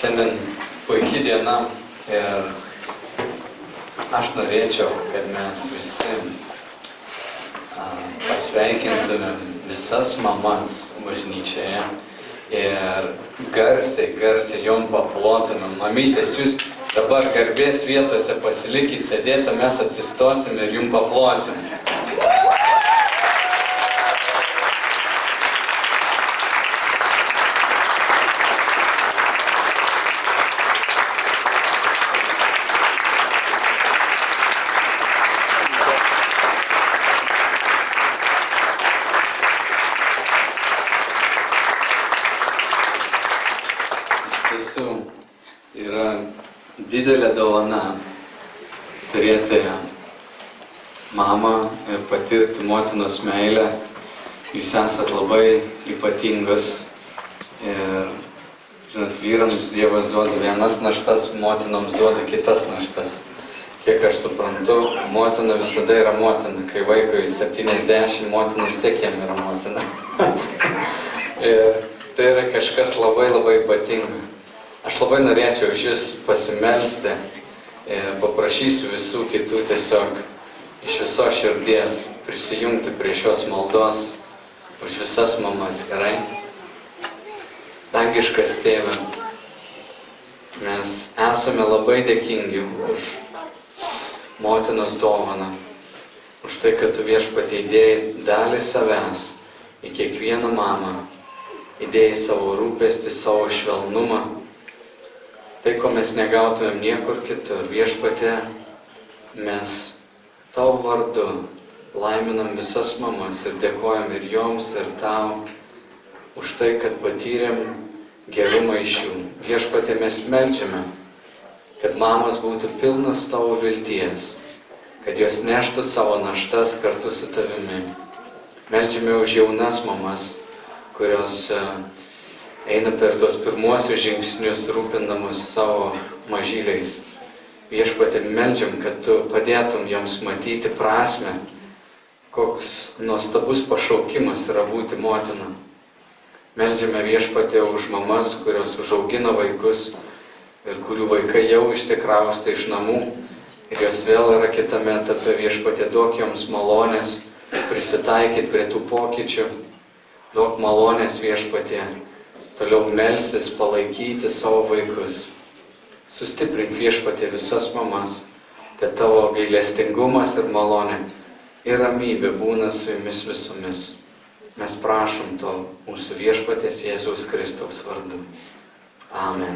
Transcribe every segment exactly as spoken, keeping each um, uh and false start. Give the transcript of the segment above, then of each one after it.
Šiandien puikia diena ir aš norėčiau, kad mes visi a, pasveikintumėm visas mamas bažnyčioje ir garsiai, garsiai jom paplotumėm. Mamytės, jūs dabar garbės vietose pasilikit sėdėti, mes atsistosim ir jum paplosim. Didelė dovana turėti mamą ir patirti motinos meilę. Jūs esat labai ypatingas ir, žinot, vyrams Dievas duoda vienas naštas, motinoms duoda kitas naštas. Kiek aš suprantu, motina visada yra motina. Kai vaikui septyniasdešimt, motina vis tiek jam yra motina. Ir tai yra kažkas labai labai ypatinga. Aš labai norėčiau iš jūs pasimelsti ir paprašysiu visų kitų tiesiog iš visos širdies prisijungti prie šios maldos už visas mamas, gerai? Dangiškas Tėve, mes esame labai dėkingi už motinos dovaną, už tai, kad tu Viešpatie įdėjai dalį savęs į kiekvieną mamą, įdėjai savo rūpestį, savo švelnumą. Tai, ko mes negautumėm niekur kitur, Viešpatie, mes tavo vardu laiminam visas mamas ir dėkojam ir joms, ir tau už tai, kad patyrėm gerumą iš jų. Viešpatie, mes meldžiame, kad mamos būtų pilnas tavo vilties, kad jos neštų savo naštas kartu su tavimi. Meldžiame už jaunas mamas, kurios eina per tuos pirmuosius žingsnius, rūpindamus savo mažyliais. Viešpatie, meldžiam, kad tu padėtum joms matyti prasmę, koks nuostabus pašaukimas yra būti motina. Meldžiame, Viešpatie, už mamas, kurios užaugina vaikus ir kurių vaikai jau išsikraustė iš namų ir jos vėl yra kitame etape. Viešpatie, duok joms malonės prisitaikyti prie tų pokyčių. Duok malonės, Viešpatie, toliau melsis, palaikyti savo vaikus. Sustiprink, Viešpatie, visas mamas, kad tavo gailestingumas ir malonė ir ramybė būna su jumis visomis. Mes prašom to mūsų Viešpaties Jėzaus Kristaus vardu. Amen.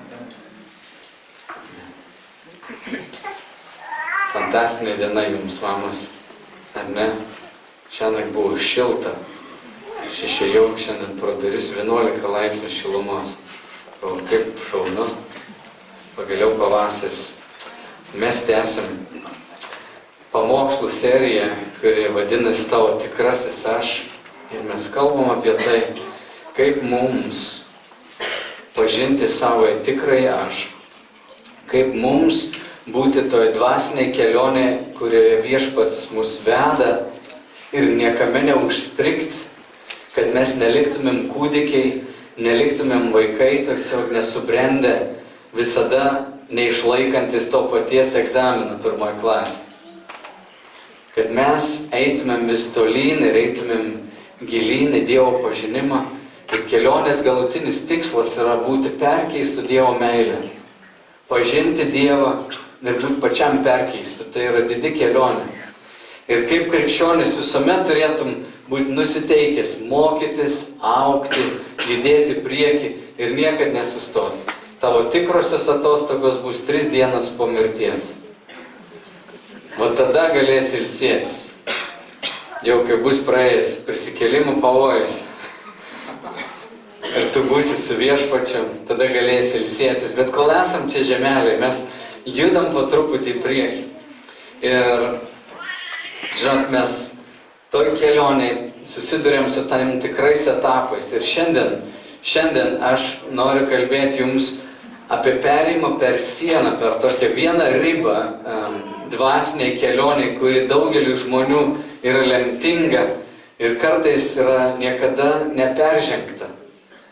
Fantastinė diena jums, mamas, ar ne? Šiandien buvo šilta. Aš išėjau šiandien pro duris vienuolika laipsnių šilumos. O kaip šaunu. Pagaliau pavasaris. Mes tęsim pamokslų seriją, kuri vadinasi Tavo tikrasis aš. Ir mes kalbam apie tai, kaip mums pažinti savo tikrąjį aš. Kaip mums būti toj dvasiniai kelionė, kurioje Viešpats mus veda ir niekame neužstrigti. Kad mes neliktumėm kūdikiai, neliktumėm vaikai, tiesiog nesubrendę, visada neišlaikantis to paties egzamino pirmoje klasėje. Kad mes eitumėm vis tolyn ir eitumėm gilyn į Dievo pažinimą, kad kelionės galutinis tikslas yra būti perkeistų Dievo meilę. Pažinti Dievą ir būti pačiam perkeistų, tai yra didi kelionė. Ir kaip krikščionis visuomet turėtum būti nusiteikęs, mokytis, augti, judėti prieki ir niekad nesustoti. Tavo tikrosios atostogos bus tris dienas po mirties. O tada galėsi ilsėtis. Jau kai bus praėjęs prisikėlimų pavojus ir tu būsi su Viešpačiu, tada galėsi ilsėtis. Bet kol esam čia žemelėje, mes judam po truputį į priekį. Ir žinot, mes toj kelionėj susidurėm su tam tikrais etapais. Ir šiandien, šiandien aš noriu kalbėti jums apie perėjimą per sieną, per tokią vieną ribą um, dvasiniai kelioniai, kuri daugeliu žmonių yra lemtinga ir kartais yra niekada neperžengta.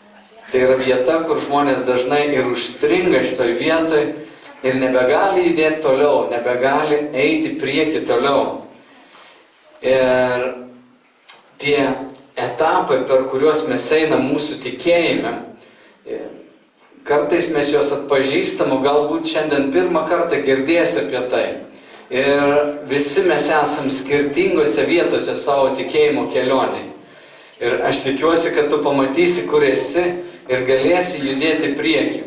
Tai yra vieta, kur žmonės dažnai ir užstringa šitoj vietoj ir nebegali judėti toliau, nebegali eiti prieki toliau. Ir tie etapai, per kuriuos mes einam mūsų tikėjime, kartais mes juos atpažįstam, o galbūt šiandien pirmą kartą girdėsi apie tai. Ir visi mes esam skirtingose vietose savo tikėjimo kelionėje. Ir aš tikiuosi, kad tu pamatysi, kur esi ir galėsi judėti prieki.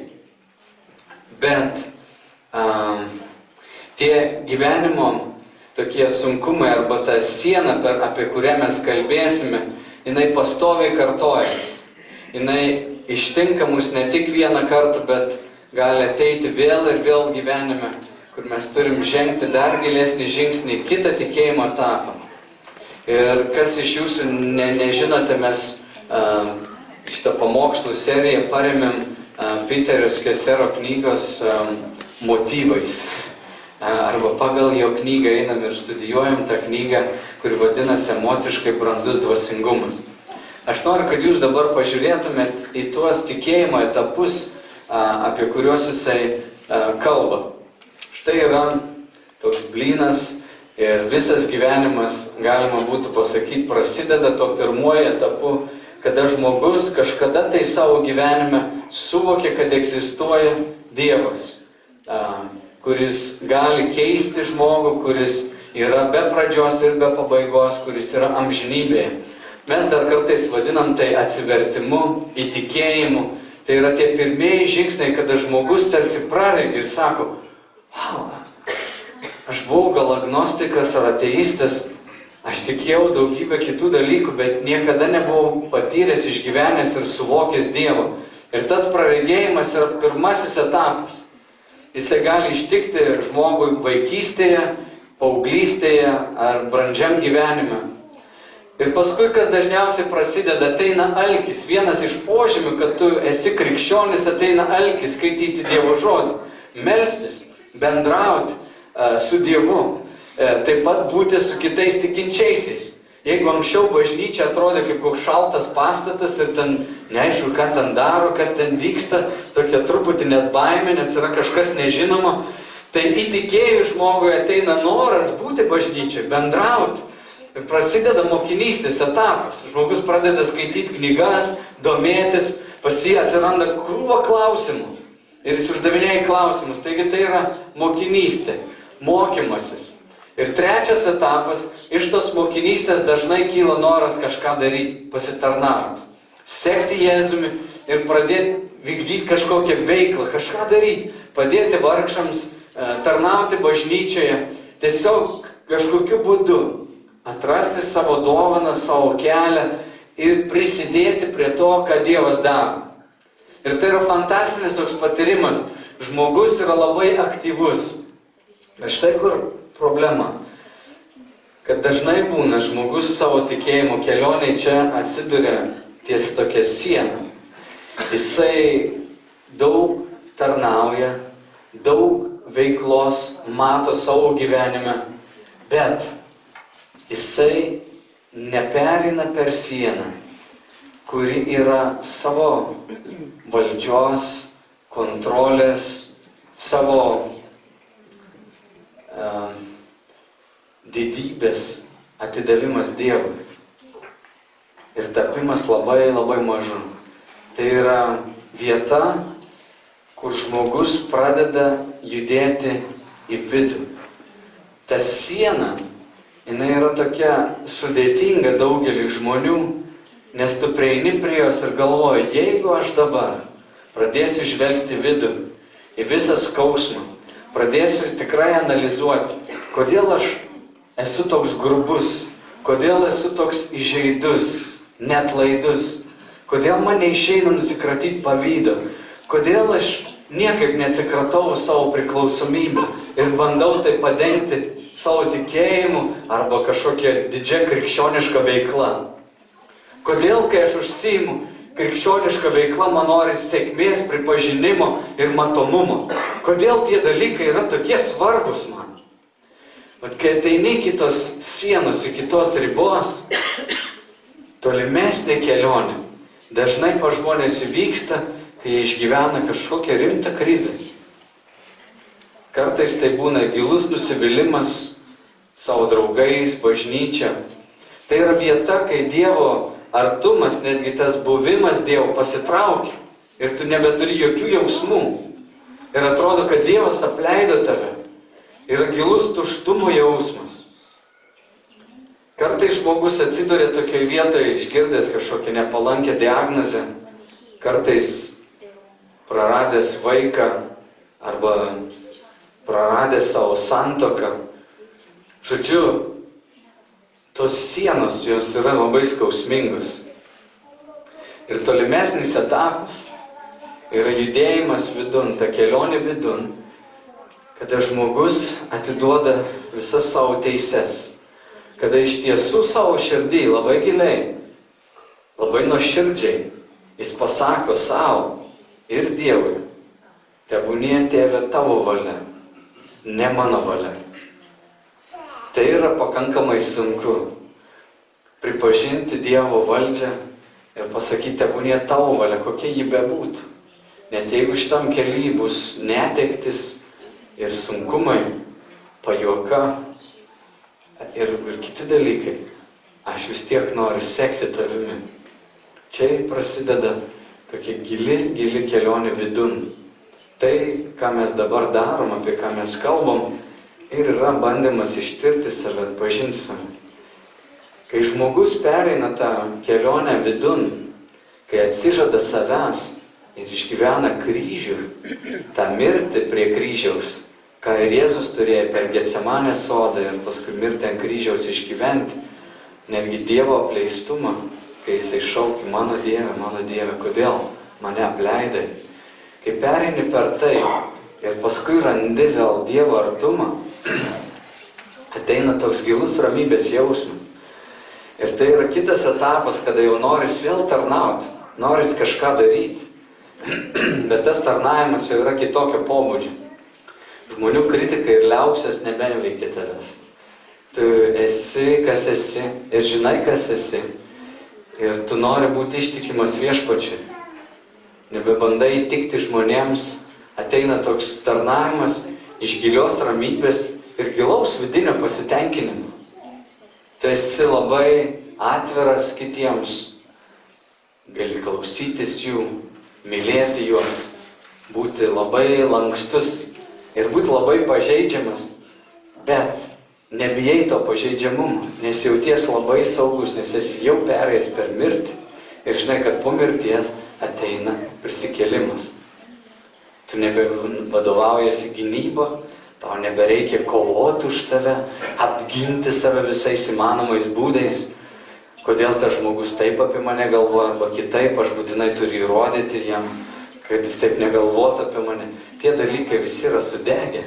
Bet um, tie gyvenimo tokie sunkumai arba ta siena, per, apie kurią mes kalbėsime, jinai pastoviai kartojas. Jinai ištinka mus ne tik vieną kartą, bet gali ateiti vėl ir vėl gyvenime, kur mes turim žengti dar gilesnį žingsnį į kitą tikėjimo etapą. Ir kas iš jūsų ne, nežinote, mes uh, šitą pamokslų seriją paremėm uh, Piterio Skesero knygos um, motyvais. Uh, arba pagal jo knygą einam ir studijuojam tą knygą, kuri vadinasi Emociškai brandus dvasingumas. Aš noriu, kad jūs dabar pažiūrėtumėt į tuos tikėjimo etapus, uh, apie kuriuos jisai uh, kalba. Štai yra toks blynas ir visas gyvenimas, galima būtų pasakyti, prasideda to pirmuoju etapu, kada žmogus kažkada tai savo gyvenime suvokia, kad egzistuoja Dievas, kuris gali keisti žmogų, kuris yra be pradžios ir be pabaigos, kuris yra amžinybėje. Mes dar kartais vadinam tai atsivertimu, įtikėjimu. Tai yra tie pirmieji žingsniai, kada žmogus tarsi praregi ir sako, wow, aš buvau gal agnostikas ar ateistas, aš tikėjau daugybę kitų dalykų, bet niekada nebuvau patyręs, išgyvenęs ir suvokęs Dievo. Ir tas praregėjimas yra pirmasis etapas. Jisai gali ištikti žmogui vaikystėje, paauglystėje ar brandžiam gyvenime. Ir paskui, kas dažniausiai prasideda, ateina alkis. Vienas iš požymių, kad tu esi krikščionis, ateina alkis skaityti Dievo žodį, melstis, bendrauti uh, su Dievu, uh, taip pat būti su kitais tikinčiaisiais. Jeigu anksčiau bažnyčia atrodė kaip koks šaltas pastatas ir ten neaišku, ką ten daro, kas ten vyksta, tokia truputį net baimė, nes yra kažkas nežinoma, tai įtikėjus žmogui ateina noras būti bažnyčiai, bendrauti. Ir prasideda mokinystės etapas. Žmogus pradeda skaityti knygas, domėtis, pas jį atsiranda krūva klausimų. Ir jis uždavinėja klausimus. Taigi tai yra mokinystė, mokymasis. Ir trečias etapas, iš tos mokinystės dažnai kyla noras kažką daryti, pasitarnauti. Sekti Jėzumi ir pradėti vykdyti kažkokią veiklą, kažką daryti, padėti vargšams, tarnauti bažnyčioje. Tiesiog kažkokiu būdu atrasti savo dovaną, savo kelią ir prisidėti prie to, ką Dievas daro. Ir tai yra fantastinis toks patyrimas. Žmogus yra labai aktyvus. Bet štai kur problema. Kad dažnai būna žmogus savo tikėjimo kelionėje čia atsiduria ties tokia siena. Jisai daug tarnauja, daug veiklos mato savo gyvenime, bet jisai nepereina per sieną, kuri yra savo valdžios, kontrolės, savo uh, didybės atidavimas Dievui. Ir tapimas labai labai mažu. Tai yra vieta, kur žmogus pradeda judėti į vidų. Ta siena, jinai yra tokia sudėtinga daugeliui žmonių, nes tu prieini prie jos ir galvoji, jeigu aš dabar pradėsiu žvelgti vidų, į visą skausmą, pradėsiu tikrai analizuoti, kodėl aš esu toks grubus, kodėl esu toks įžeidus, neatlaidus, kodėl man neišeina nusikratyti pavydo, kodėl aš niekaip neatsikratau savo priklausomybę ir bandau tai padengti savo tikėjimu arba kažkokia didžia krikščioniška veikla. Kodėl, kai aš užsiimu krikščionišką veiklą, man nori sėkmės, pripažinimo ir matomumo? Kodėl tie dalykai yra tokie svarbus man? Bet kai ateini kitos sienos, į kitos ribos, tolimesnė kelionė dažnai pa žmonės įvyksta, kai jie išgyvena kažkokią rimtą krizę. Kartais tai būna gilus nusivylimas savo draugais, bažnyčia. Tai yra vieta, kai Dievo artumas, netgi tas buvimas Dievo pasitraukia ir tu nebeturi jokių jausmų. Ir atrodo, kad Dievas apleido tave. Yra gilus tuštumo jausmas. Kartais žmogus atsiduria tokioje vietoje, išgirdęs kažkokią nepalankę diagnozę, kartais praradęs vaiką arba praradęs savo santuoką. Žodžiu, tos sienos jos yra labai skausmingos. Ir tolimesnis etapas yra judėjimas vidun, ta kelionė vidun, kada žmogus atiduoda visas savo teises. Kada iš tiesų savo širdį labai giliai, labai nuoširdžiai jis pasako savo ir Dievui, tebūnie Tėve tavo valia, ne mano valia. Tai yra pakankamai sunku pripažinti Dievo valdžią ir pasakyti, tebūnie tavo valia, kokia ji bebūtų. Net jeigu šitam kely bus netektis ir sunkumai, pajuoka, Ir, ir kiti dalykai, aš vis tiek noriu sekti tavimi. Čia prasideda tokia gili, gili kelionė vidun. Tai, ką mes dabar darom, apie ką mes kalbam, ir yra bandymas ištirti save, atpažinti save. Kai žmogus pereina tą kelionę vidun, kai atsižada savęs ir išgyvena kryžių, tą mirtį prie kryžiaus, ką ir Jėzus turėjo per Getsemanės sodą ir paskui mirtį ant kryžiaus išgyventi, netgi Dievo apleistumą, kai jisai šaukia, mano Dieve, mano Dieve, kodėl mane apleidai. Kai pereini per tai ir paskui randi vėl Dievo artumą, ateina toks gilus ramybės jausmas. Ir tai yra kitas etapas, kada jau noris vėl tarnauti, noris kažką daryti, bet tas tarnavimas jau yra kitokio pobūdžio. Žmonių kritika ir liaupsės nebeveikia tavęs. Tu esi, kas esi, ir žinai, kas esi. Ir tu nori būti ištikimas viešpačiui. Nebebandai įtikti žmonėms, ateina toks tarnavimas iš gilios ramybės ir gilaus vidinio pasitenkinimo. Tu esi labai atviras kitiems. Gali klausytis jų, mylėti juos, būti labai lankstus ir būti labai pažeidžiamas, bet nebijai to pažeidžiamumo, nes jauties labai saugus, nes esi jau perėjęs per mirtį ir žinai, kad po mirties ateina prisikėlimas. Tu nebevadovaujasi gynybą, tau nebereikia kovoti už save, apginti save visais įmanomais būdais. Kodėl tas žmogus taip apie mane galvoja, arba kitaip, aš būtinai turiu įrodyti jam, kad jis taip negalvotų apie mane. Tie dalykai visi yra sudegę.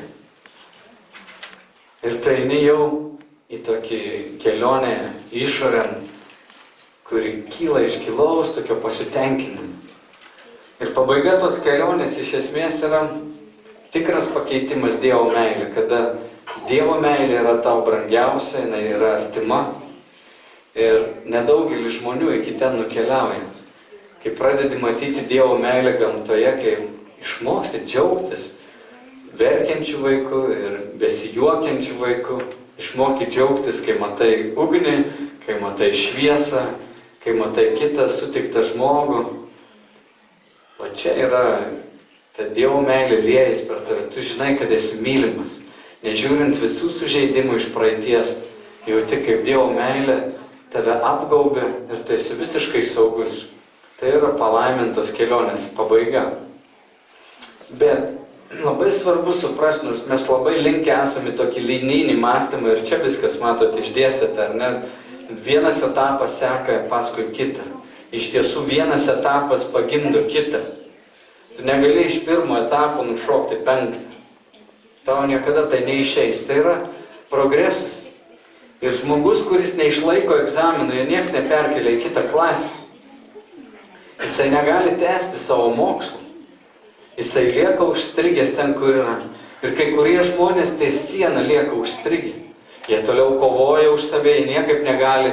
Ir tu eini jau į tokį kelionę išorėn, kuri kyla iš gilaus tokio pasitenkinimo. Ir pabaiga tos kelionės iš esmės yra tikras pakeitimas Dievo meilė, kada Dievo meilė yra tau brangiausia, jinai yra artima. Ir nedaugelis žmonių iki ten nukeliauja. Kai pradedi matyti Dievo meilę gamtoje, kai išmokti džiaugtis verkiančių vaikų ir besijuokiančių vaikų, išmokti džiaugtis, kai matai ugnį, kai matai šviesą, kai matai kitą sutiktą žmogų. O čia yra ta Dievo meilė liejasi per tave. Tu žinai, kad esi mylimas. Nežiūrint visų sužeidimų iš praeities, jauti, kaip Dievo meilė tave apgaubė ir tu esi visiškai saugus. Tai yra palaimintos kelionės pabaiga. Bet labai svarbu suprasti, nors mes labai linkę esame tokį linijinį mąstymą ir čia viskas, matot, išdėstėte, ar ne? Vienas etapas seka paskui kitą. Iš tiesų vienas etapas pagimdo kitą. Tu negali iš pirmo etapo nušokti penktą. Tau niekada tai neišeis. Tai yra progresas. Ir žmogus, kuris neišlaiko egzaminų, jo nieks neperkelia į kitą klasę. Jisai negali tęsti savo mokslų. Jisai lieka užstrigęs ten, kur yra. Ir kai kurie žmonės tai sieną lieka užstrigę. Jie toliau kovoja už save, jie niekaip negali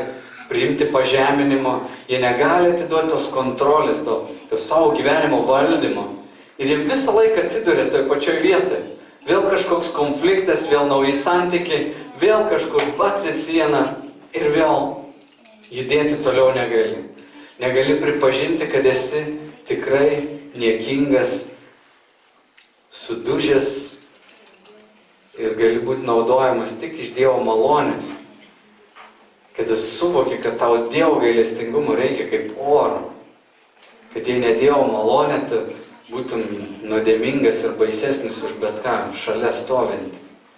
priimti pažeminimo, jie negali atiduoti tos kontrolės, to, to savo gyvenimo valdymo. Ir jie visą laiką atsiduria toj pačioj vietoje. Vėl kažkoks konfliktas, vėl nauji santykiai, vėl kažkur pats į sieną ir vėl judėti toliau negali. Negali pripažinti, kad esi tikrai niekingas, sudužęs ir gali būti naudojamas tik iš Dievo malonės. Kad esi suvoki, kad tau Dievo gailestingumo reikia kaip oro. Kad jei ne Dievo malonė, tu būtum nuodėmingas ir baisesnis už bet ką šalia stovint.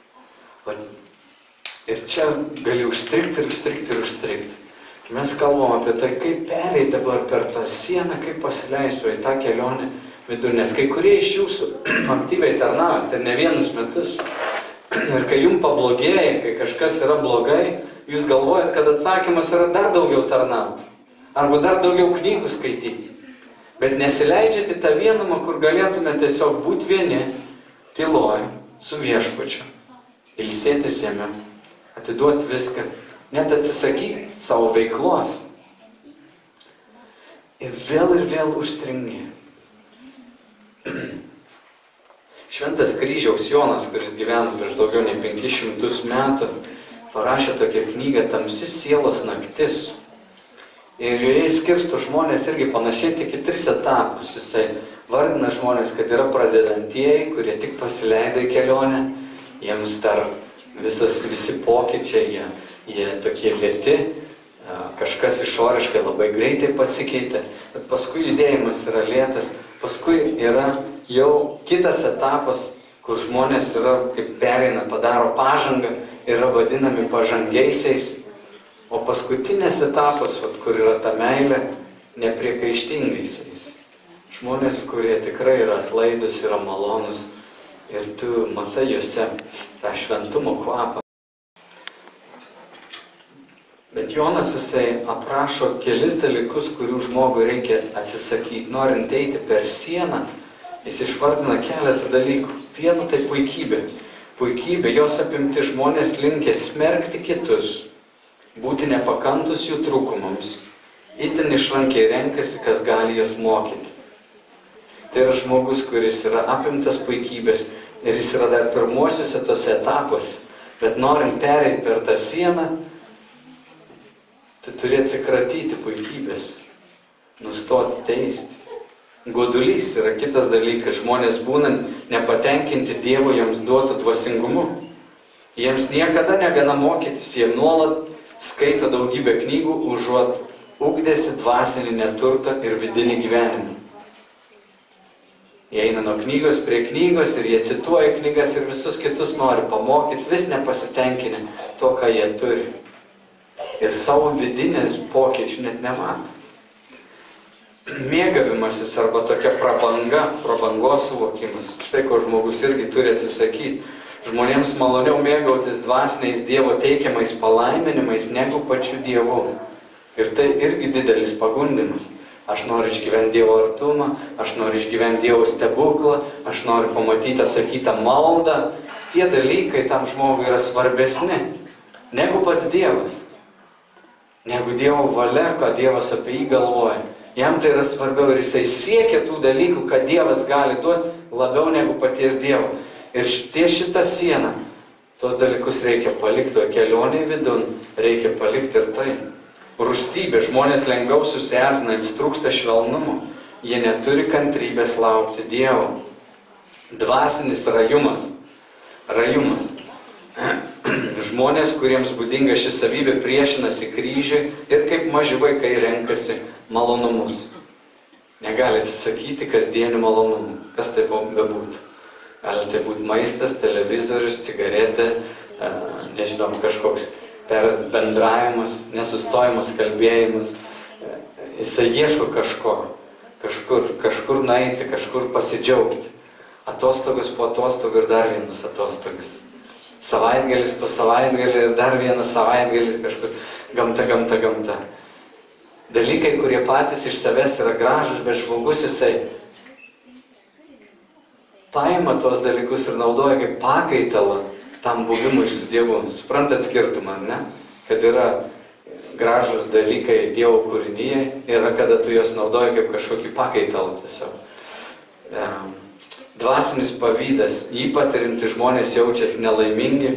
Ir čia gali užstrikti ir užstrikti ir užstrikti. Mes kalbam apie tai, kaip pereiti dabar per tą sieną, kaip pasileisiu į tą kelionę vidų, nes kai kurie iš jūsų aktyviai tarnaujate ne vienus metus. Ir kai jums pablogėja, kai kažkas yra blogai, jūs galvojat, kad atsakymas yra dar daugiau tarnauti. Arba dar daugiau knygų skaityti. Bet nesileidžiate tą vienumą, kur galėtume tiesiog būti vieni, tyloj, su viešpačiu, ilsėtis jame, atiduoti viską, net atsisakyti savo veiklos. Ir vėl ir vėl užstringi. Šventas Kryžiaus Jonas, kuris gyveno prieš daugiau nei penkis šimtus metų, parašė tokią knygą Tamsi sielos naktis. Ir joje skirsto žmonės irgi panašiai tik į tris etapus. Jisai vardina žmonės, kad yra pradedantieji, kurie tik pasileido į kelionę. Jiems dar visas, visi pokyčiai, jie, jie tokie lėti, kažkas išoriškai labai greitai pasikeitė, bet paskui judėjimas yra lėtas. Paskui yra jau kitas etapas, kur žmonės yra, kaip pereina, padaro pažangą, yra vadinami pažangiaisiais. O paskutinis etapas, vat, kur yra ta meilė, nepriekaištingaisiais. Žmonės, kurie tikrai yra atlaidus, yra malonus ir tu matai juose tą šventumo kvapą. Bet Jonas jisai aprašo kelis dalykus, kurių žmogui reikia atsisakyti. Norint eiti per sieną, jis išvardina keletą dalykų. Viena tai puikybė. Puikybė, jos apimti žmonės linkę smerkti kitus, būti nepakantus jų trūkumams, itin išrankiai renkasi, kas gali jas mokyti. Tai yra žmogus, kuris yra apimtas puikybės ir jis yra dar pirmuosiuose tose etapuose. Bet norint pereiti per tą sieną, tu turi atsikratyti puikybės, nustoti teisti. Godulys yra kitas dalykas. Žmonės būna nepatenkinti Dievo jiems duotų dvasingumu. Jiems niekada negana mokytis, jie nuolat skaito daugybę knygų, užuot ugdėsi dvasinį neturtą ir vidinį gyvenimą. Jie eina nuo knygos prie knygos ir jie cituoja knygas ir visus kitus nori pamokyti, vis nepasitenkinę to, ką jie turi. Ir savo vidinės pokyčių net nemato. Mėgavimasis arba tokia prabanga, prabangos suvokimas. Štai ko žmogus irgi turi atsisakyti. Žmonėms maloniau mėgautis dvasiniais Dievo teikiamais palaiminimais negu pačiu Dievu. Ir tai irgi didelis pagundimas. Aš noriu išgyventi Dievo artumą, aš noriu išgyventi Dievo stebuklą, aš noriu pamatyti atsakytą maldą. Tie dalykai tam žmogui yra svarbesni negu pats Dievas. Negu Dievo valia, ką Dievas apie jį galvoja. Jam tai yra svarbiau ir jisai siekia tų dalykų, ką Dievas gali duoti, labiau negu paties Dievo. Ir ties šitą sieną, tos dalykus reikia palikti, o kelionėje vidun reikia palikti ir tai. Rūstybė, žmonės lengviau susierzina, jiems trūksta švelnumo, jie neturi kantrybės laukti Dievo. Dvasinis rajumas, rajumas. Žmonės, kuriems būdinga ši savybė, priešinasi kryžiui ir kaip maži vaikai renkasi malonumus. Negali atsisakyti kasdienių malonumų, kas tai bebūtų. Gali tai būti maistas, televizorius, cigaretė, nežinau, kažkoks bendravimas, nesustojimas kalbėjimas. Jisai ieško kažko, kažkur, kažkur nueiti, kažkur pasidžiaugti. Atostogas po atostogų ir dar vienas atostogas. Savaitgalis po savaitgalį ir dar vienas savaitgalis kažkur. Gamta, gamta, gamta. Dalykai, kurie patys iš savęs yra gražus, bet žmogus jisai paima tos dalykus ir naudoja kaip pakaitalą tam buvimui su Dievu. Suprantat skirtumą, ar ne? Kad yra gražus dalykai Dievo kūrinyje yra, kada tu juos naudoji kaip kažkokį pakaitalą tiesiog. Dvasinis pavydas, jį patirinti žmonės jaučiasi nelaimingi,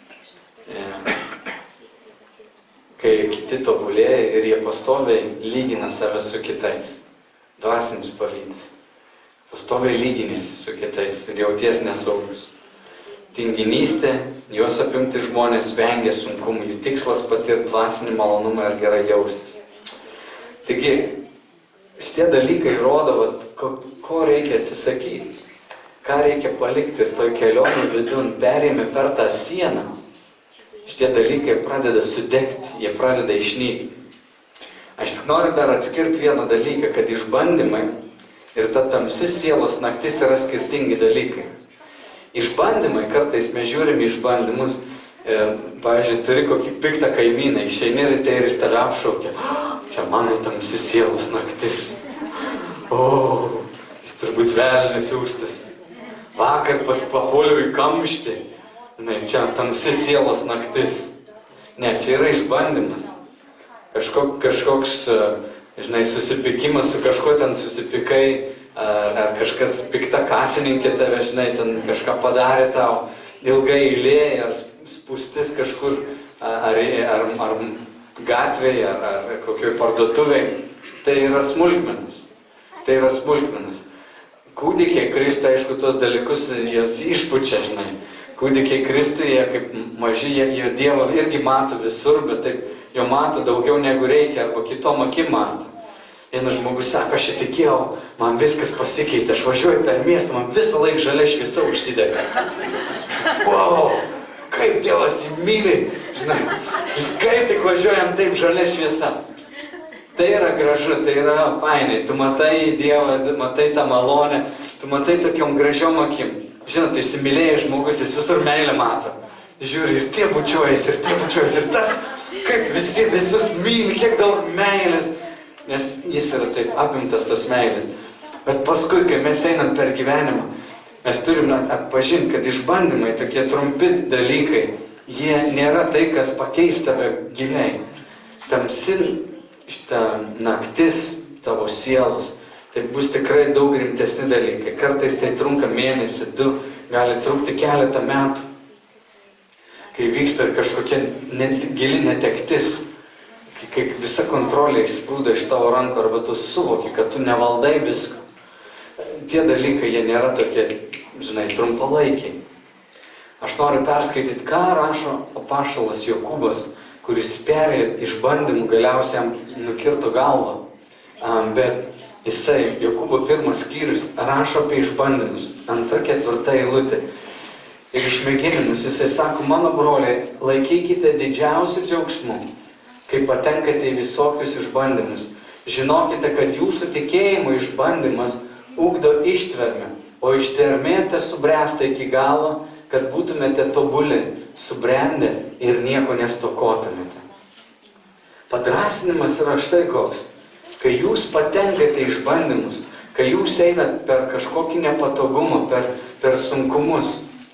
kai kiti tobulėja ir jie pastoviai lygina save su kitais. Dvasinis pavydas. Pastoviai lyginėsi su kitais ir jauties nesaugus. Tinginystė, juos apimti žmonės vengia sunkumų, jų tikslas patirti dvasinį malonumą ir gerai jaustis. Taigi, šitie dalykai rodo, vat, ko, ko reikia atsisakyti, ką reikia palikti ir toj kelionį vidun perėjame per tą sieną. Šitie dalykai pradeda sudegti, jie pradeda išnykti. Aš tik noriu dar atskirti vieną dalyką, kad išbandymai ir ta tamsi sielos naktis yra skirtingi dalykai. Išbandymai, kartais mes žiūrime išbandymus, e, pavyzdžiui, turi kokį piktą kaimyną, išeini ryte ir jis tave apšaukia. Čia mano tamsi sielos naktis. O, jis turbūt velnius siūstas. Vakar pas papuoliau į kamštį. Na, čia tamsi sielos naktis. Ne, čia yra išbandymas. Kažkok, kažkoks, žinai, susipykimas su kažkuo ten susipikai, ar, ar kažkas pikta kasininkė tave, žinai, ten kažką padarė tau, ilgai eilė, ar spūstis kažkur, ar, ar, ar gatvėje, ar, ar kokioj parduotuvėje. Tai yra smulkmenos. Tai yra smulkmenos. Kūdikiai Kristui, aišku, tos dalykus jos išpučia, žinai. Kūdikiai Kristui, jie kaip maži, jie, jie Dievą irgi mato visur, bet taip jo mato daugiau negu reikia, arba kitom akim mato. Vienas žmogus sako, aš įtikėjau, man viskas pasikeitė, aš važiuoju per miestą, man visą laiką žalia šviesa užsidega. Wow, kaip Dievas jį myli, žinai, vis kai tik važiuojam taip žalia šviesa. Tai yra gražu, tai yra fainai, tu matai Dievą, matai tą malonę, tu matai tokiom gražiom akim. Žinot, įsimylėjęs žmogus, jis visur meilę mato. Žiūri, ir tie bučiuojas, ir tie bučiuojas, ir tas, kaip visi visus myli, kiek daug meilės. Nes jis yra taip apimtas tos meilės. Bet paskui, kai mes einam per gyvenimą, mes turim atpažinti, kad išbandymai, tokie trumpi dalykai, jie nėra tai, kas pakeis tave giliai. Tamsi šitą naktis tavo sielos, tai bus tikrai daug rimtesni dalykai. Kartais tai trunka mėnesį, du, gali trukti keletą metų. Kai vyksta kažkokia net, gili netektis, kai visa kontrolė išsprūda iš tavo rankų, arba tu suvoki, kad tu nevaldai visko. Tie dalykai, jie nėra tokie, žinai, trumpalaikiai. Aš noriu perskaityti, ką rašo apaštalas Jokūbas, kuris perėjo išbandymų, galiausiai jam nukirto galvą. Bet jisai, Jokūbo pirmas skyrius, rašo apie išbandymus. Antra, ketvirta eilutė. Ir išmėginimus jisai sako, mano broliai, laikykite didžiausių džiaugsmų, kai patenkate į visokius išbandymus. Žinokite, kad jūsų tikėjimo išbandymas ugdo ištvermę, o ištvermė te subręsta iki galo, kad būtumėte tobuli, subrendę ir nieko nestokotumėte. Padrąsinimas yra štai koks. Kai jūs patenkate į išbandymus, kai jūs einat per kažkokį nepatogumą, per, per sunkumus,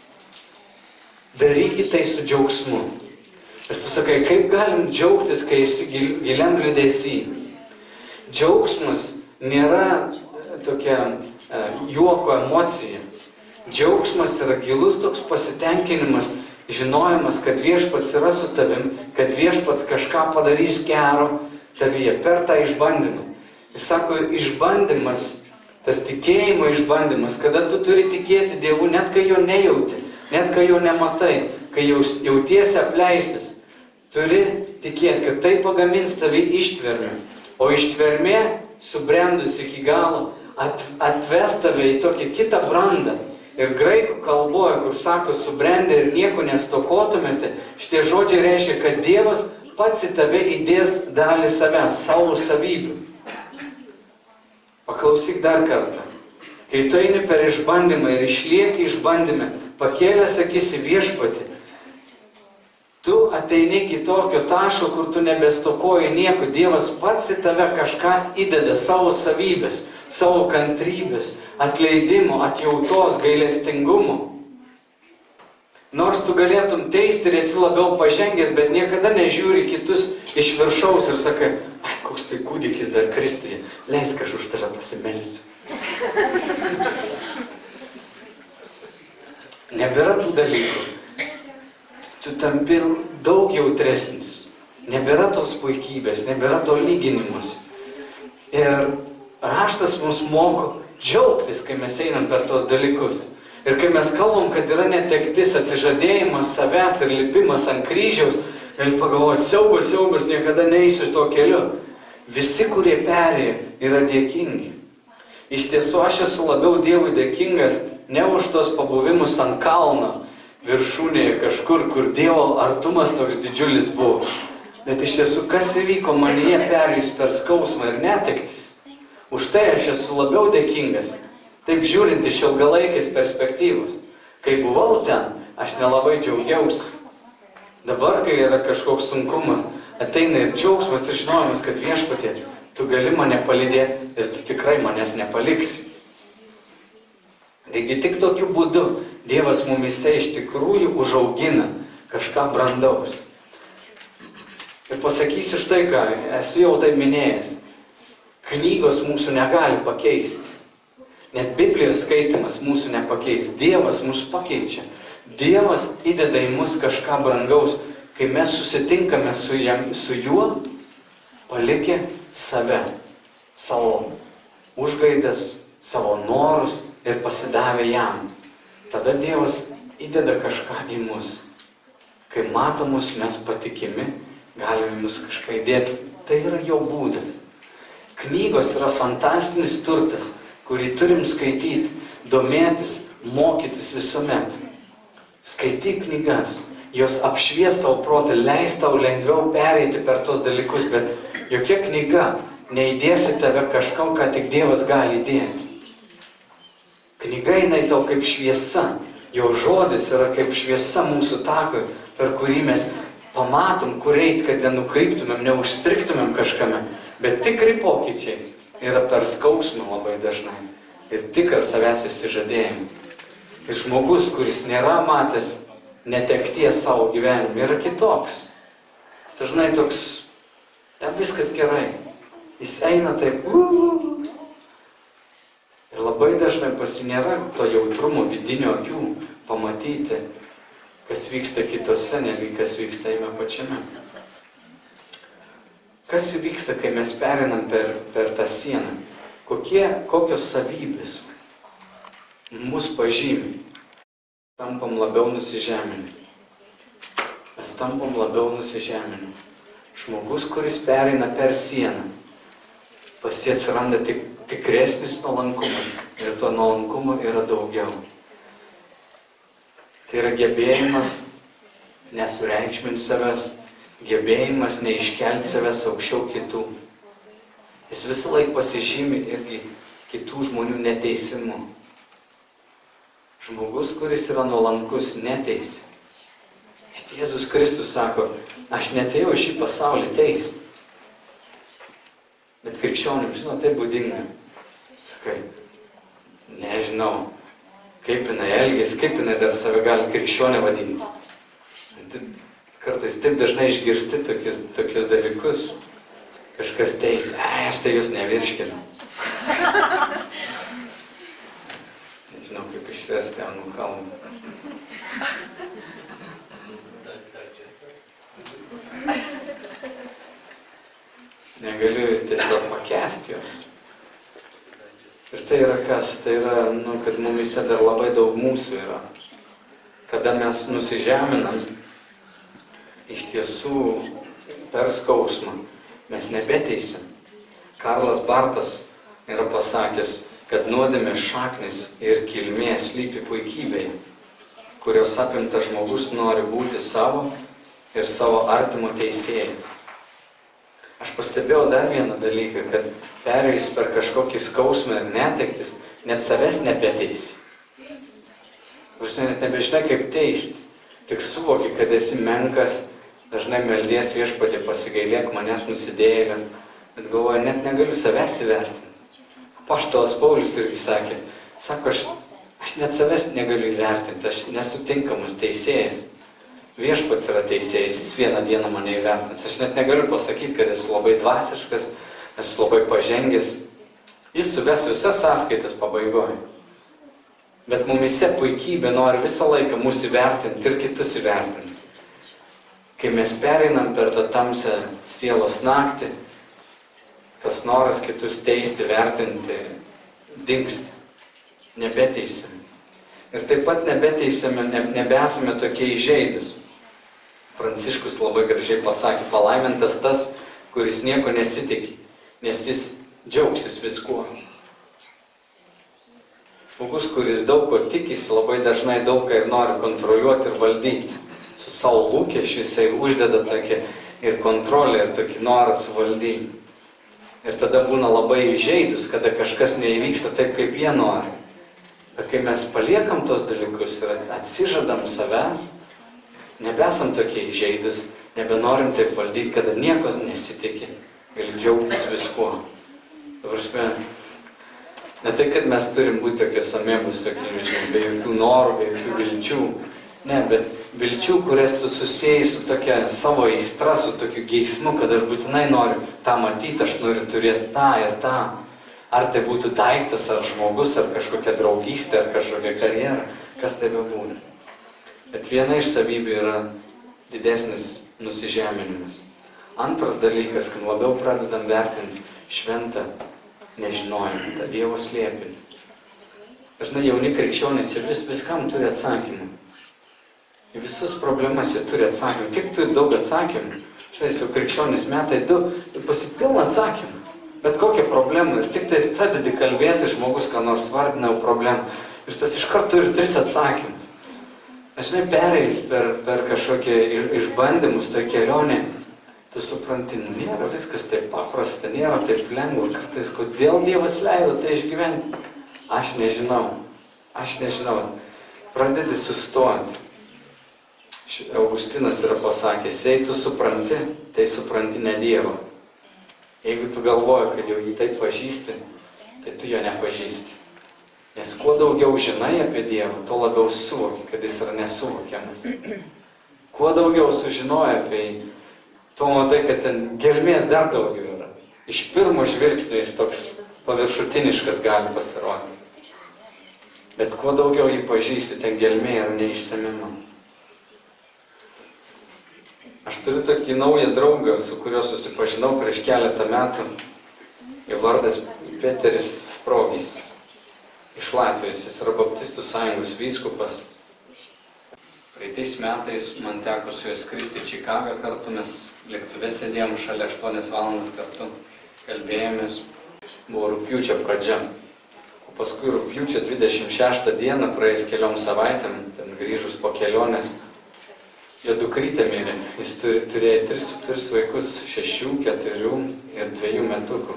darykite tai su džiaugsmu. Ir tu sakai, kaip galim džiaugtis, kai esi giliam liūdesy? Džiaugsmas nėra tokia e, juoko emocija. Džiaugsmas yra gilus toks pasitenkinimas, žinojimas, kad viešpats yra su tavim, kad viešpats kažką padarys gero tavyje per tą išbandymą. Jis sako, išbandymas, tas tikėjimo išbandymas, kada tu turi tikėti Dievu, net kai jo nejauti, net kai jo nematai, kai jautiesi apleistas. Turi tikėti, kad tai pagamins tavį ištvermę. O ištvermė, subrendus iki galo, atves tave į tokį kitą brandą. Ir graikų kalboje, kur sako subrendę ir nieko nestokotumėte, šitie žodžiai reiškia, kad Dievas pats į tave įdės dalį savęs, savo savybių. Paklausyk dar kartą. Kai tu eini per išbandymą ir išlieki išbandyme, pakėlęs akis į viešpatį, tu ateini iki tokio taško, kur tu nebestokoji nieko. Dievas pats į tave kažką įdeda, savo savybės, savo kantrybės, atleidimo, atjautos, gailestingumo. Nors tu galėtum teisti ir esi labiau pažengęs, bet niekada nežiūri kitus iš viršaus ir sakai, ai, koks tai kūdikis dar Kristuje, leisk aš už tave pasimelsiu. Nebėra tų dalykų. Tu tampi daug jautresnis. Nebėra tos puikybės, nebėra to lyginimus. Ir raštas mus moko džiaugtis, kai mes einam per tos dalykus. Ir kai mes kalbam, kad yra netektis, atsižadėjimas savęs ir lipimas ant kryžiaus, gali pagalvoti, siaubas, siaubas, niekada neįsiu to keliu. Visi, kurie perėjo, yra dėkingi. Iš tiesų, aš esu labiau Dievui dėkingas ne už tos pabuvimus ant kalno, viršūnėje kažkur, kur Dievo artumas toks didžiulis buvo. Bet iš tiesų, kas įvyko manyje perėjus per skausmą ir netektis, už tai aš esu labiau dėkingas. Taip žiūrint iš ilgalaikės perspektyvos. Kai buvau ten, aš nelabai džiaugiausi. Dabar, kai yra kažkoks sunkumas, ateina ir džiaugsmas ir žinojimas, kad Viešpatie, tu gali mane palydėti ir tu tikrai manęs nepaliksi. Taigi tik tokiu būdu Dievas mumise iš tikrųjų užaugina kažką brandaus. Ir pasakysiu štai ką, esu jau tai minėjęs. Knygos mūsų negali pakeisti. Net Biblijos skaitimas mūsų nepakeis. Dievas mūsų pakeičia. Dievas įdeda į mus kažką brangaus, kai mes susitinkame su, jam, su juo, palikę save, savo užgaidas, savo norus ir pasidavę jam. Tada Dievas įdeda kažką į mus. Kai matomus mes patikimi, galime mus kažką įdėti. Tai yra jo būdas. Knygos yra fantastinis turtas, kurį turim skaityti, domėtis, mokytis visuomet. Skaityk knygas, jos apšvies tau protą, leis tau lengviau pereiti per tos dalykus, bet jokia knyga neįdėsi tave kažką, ką tik Dievas gali įdėti. Knyga jinai tau kaip šviesa, jo žodis yra kaip šviesa mūsų takui, per kurį mes pamatom, kur eit, kad nenukryptumėm, neužstriktumėm kažkame, bet tikri pokyčiai yra per skausmą labai dažnai ir tikras savęs išsižadėjimą. Ir žmogus, kuris nėra matęs netekties savo gyvenime, yra kitoks. Jis dažnai toks, ja, viskas gerai. Jis eina taip, uh, ir labai dažnai pasinėra to jautrumo vidinio akių pamatyti, kas vyksta kitose, negi kas vyksta jame pačiame. Kas įvyksta, kai mes perinam per, per tą sieną? Kokie, kokios savybės mus pažymi? Tampam labiau nusižeminę. Mes tampam labiau nusižeminę. Žmogus, kuris pereina per sieną, pas jį atsiranda tik, tikresnis nuolankumas ir to nuolankumo yra daugiau. Tai yra gebėjimas nesureikšminti savęs, gebėjimas neiškelti savęs aukščiau kitų. Jis visą laiką pasižymi irgi kitų žmonių neteisimu. Žmogus, kuris yra nuolankus, neteisi. Bet Jėzus Kristus sako, aš netėjau šį pasaulį teisti. Bet krikščionim, žinot, tai būdinga. Sakai, nežinau, kaip jinai elgės, kaip jinai dar save gali krikščionę vadinti. Kartais taip dažnai išgirsti tokius, tokius dalykus. Kažkas teis, ai, aš tai jūs nevirškinu. Nežinau, kaip išversti anglų kalbą. Negaliu tiesiog pakęsti jos. Ir tai yra kas? Tai yra, nu, kad mumise dar labai daug mūsų yra. Kada mes nusižeminam, iš tiesų per skausmą mes nebeteisim. Karlas Bartas yra pasakęs, kad nuodėmės šaknis ir kilmė slypi puikybėje, kurios apimtas žmogus nori būti savo ir savo artimo teisėjas. Aš pastebėjau dar vieną dalyką, kad perėjus per kažkokį skausmą ir netektis, net savęs nebeteisi. Aš net nebežinai, kaip teisti. Tik suvoki, kad esi menkas, dažnai meldies Viešpatie, pasigailėk manęs nusidėjėlio, bet galvoju, net negaliu savęs įvertinti. Apaštalas Paulius irgi sakė, sako, aš, Aš net savęs negaliu įvertinti, aš nesutinkamus teisėjas. Viešpats yra teisėjas, jis vieną dieną mane įvertins. Aš net negaliu pasakyti, kad esu labai dvasiškas, esu labai pažengęs. Jis suves visas sąskaitas pabaigoje. Bet mumise puikybė nori visą laiką mūsų įvertinti ir kitus įvertinti. Kai mes pereinam per tą tamsią sielos naktį, tas noras kitus teisti, vertinti, dingsta. Nebeteisime. Ir taip pat nebeteisime, ne, nebesame tokie įžeidus. Pranciškus labai gražiai pasakė, palaimintas tas, kuris nieko nesitikė, nes jis džiaugsis viskuo. Žmogus, kuris daug ko tikisi, labai dažnai daug ką ir nori kontroliuoti ir valdyti. Su savo lūkesčiu jisai uždeda tokį ir kontrolę, ir tokį norą suvaldyti. Ir tada būna labai įžeidus, kada kažkas neįvyksta taip, kaip jie nori. Bet kai mes paliekam tos dalykus ir atsižadam savęs, nebesam tokie įžeidus, nebenorim taip valdyti, kada nieko nesitikė, gali džiaugtis viskuo. Dabar, ne tai, kad mes turim būti tokios amėbus, tokie, žinai, be jokių norų, be jokių vilčių. Ne, bet vilčių, kurias tu susijai su tokia savo aistra, su tokiu geismu, kad aš būtinai noriu tą matyti, aš noriu turėti tą ir tą. Ar tai būtų daiktas, ar žmogus, ar kažkokia draugystė, ar kažkokia karjera, kas tai bebūtų. Bet viena iš savybių yra didesnis nusižeminimas. Antras dalykas, kad labiau pradedam vertinti šventą nežinojimą, tą Dievo slėpinį. Dažnai jauni krikščionys ir vis, viskam turi atsakymą. Į visus problemas jie turi atsakymą. Tik turi daug atsakymų. Štai jau krikščionys metai du ir pasipilna atsakymų. Bet kokia problema, ir tik tais pradedi kalbėti, žmogus, ką nors vardina problemą, ir tas iš karto turi tris atsakymus. Aš žinai, perėjus per, per kažkokią išbandymus toj kelionė, tu supranti, nėra viskas taip paprasta, nėra taip lengva, kartais, kodėl Dievas leido tai išgyventi. Aš nežinau, aš nežinau, pradedi sustoti. Augustinas yra pasakęs, jei tu supranti, tai supranti ne Dievą. Jeigu tu galvoji, kad jau jį taip pažįsti, tai tu jo nepažįsti. Nes kuo daugiau žinai apie Dievą, tuo labiau suvoki, kad jis yra nesuvokiamas. Kuo daugiau sužinoji apie jį, tuo matai, kad ten gelmės dar daugiau yra. Iš pirmo žvilgsnio jis toks paviršutiniškas gali pasirodyti. Bet kuo daugiau jį pažįsti, ten gelmė yra neišsemiama. Aš turiu tokį naują draugą, su kuriuo susipažinau prieš keletą metų. Jo vardas Peteris Sprogis. Iš Latvijos, jis yra Baptistų sąjungos vyskupas. Praeitais metais man teko su juo skristi į Čikagą kartu, mes lėktuve sėdėjom šalia aštuonias valandas kartu, kalbėjomės. Buvo rugpjūčio pradžia. O paskui rugpjūčio dvidešimt šeštą dieną, praėjus keliom savaitėm, ten grįžus po kelionės, jo dukrytė mirė. Jis turi, turėjo tris, tris vaikus, šešių, keturių ir dviejų metukų.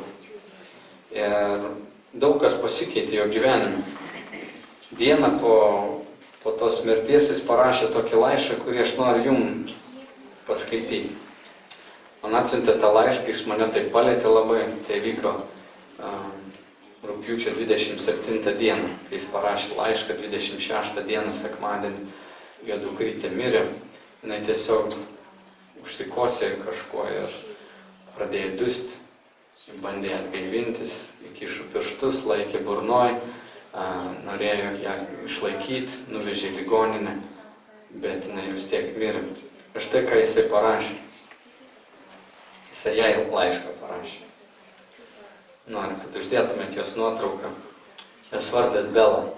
Ir daug kas pasikeitė jo gyvenime. Dieną po, po tos mirties jis parašė tokį laišką, kurį aš noriu jum paskaityti. Man atsiuntė tą laišką, jis mane tai palietė labai. Tai vyko uh, rugpjūčio dvidešimt septintą dieną, kai jis parašė laišką, dvidešimt šeštą dieną, sekmadienį, jo dukrytė mirė. Jis tiesiog užsikosė kažkuo ir pradėjo dusti, bandė atgaivintis, įkišo pirštus, laikė burnoj, norėjo ją išlaikyti, nuvežė į ligoninę, bet jinai vis tiek mirė. Ir štai ką jisai parašė. Jisai jai laišką parašė. Noriu, kad uždėtumėt jos nuotrauką. Jos vardas Bela.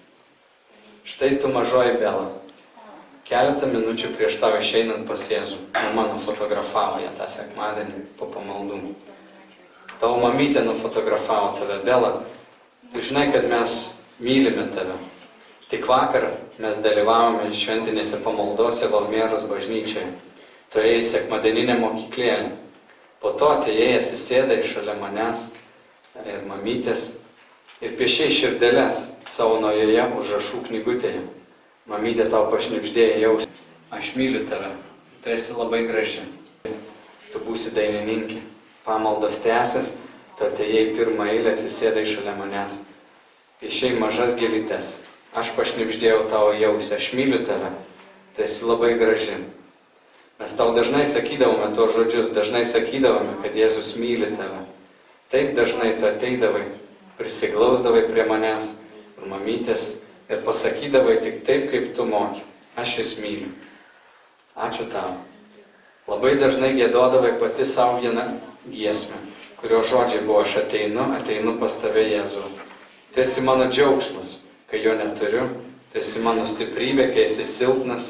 Štai tu mažoji Bela. Keletą minučių prieš tau išeinant pas Jėzų. Mama nufotografavo ją tą sekmadienį po pamaldų. Tavo mamytė nufotografavo tave, Bela. Tu žinai, kad mes mylime tave. Tik vakar mes dalyvavome šventinėse pamaldose Valmieros bažnyčioje. Tu ėjai sekmadieninę mokyklėlę. Po to atėjai atsisėdai šalia manęs ir mamytės ir piešiai širdeles savo naujoje užrašų knygutėje. Mamytė tau pašnibždėjo jausmą. Aš myliu tave. Tu esi labai graži. Tu būsi dainininkė. Pamaldos tęsės, tu atėjai pirmą eilę, atsisėdai šalia manęs. Piešiai mažas gėlytes. aš pašnibždėjau tavo jausę, aš myliu tave, tu esi labai graži. Mes tau dažnai sakydavome tuos žodžius, dažnai sakydavome, kad Jėzus myli tave. Taip dažnai tu ateidavai, prisiglausdavai prie manęs ir mamytės ir pasakydavai tik taip, kaip tu moki. Aš jūs myliu. Ačiū tau. Labai dažnai giedodavai pati savo vieną giesmę, kurio žodžiai buvo: aš ateinu, ateinu pas tave, Jėzau. Tu esi mano džiaugsmas, kai jo neturiu. Tu esi mano stiprybė, kai esi silpnas.